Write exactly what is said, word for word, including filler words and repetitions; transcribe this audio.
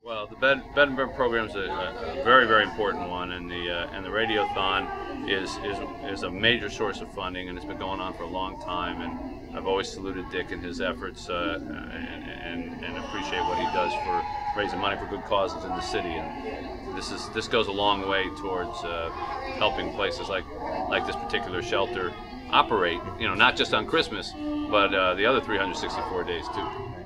Well, the bed, bed and bread program is a, a, a very, very important one, and the uh, and the Radiothon is is is a major source of funding, and it's been going on for a long time. And I've always saluted Dick and his efforts, uh, and, and and appreciate what he does for raising money for good causes in the city. And this is this goes a long way towards uh, helping places like like this particular shelter operate. You know, not just on Christmas, but uh, the other three hundred sixty-four days too.